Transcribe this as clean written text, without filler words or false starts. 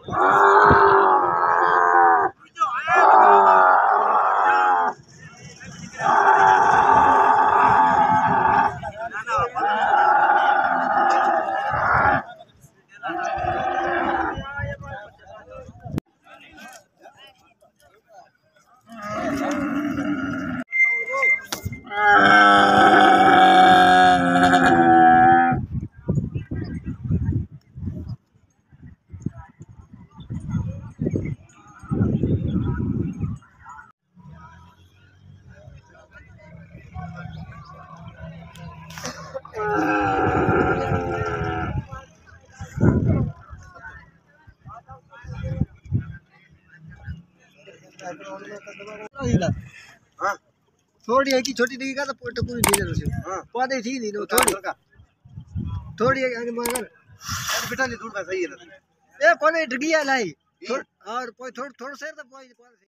थोड़ी है कि छोटी दिखेगा तो पूरी ढीले रहो पौधे थी नहीं थोड़ी थोड़ी है मगर बेटा नहीं दूर का सही है ना ए कोने डगिया लाई और थोड़ थोड़ से तो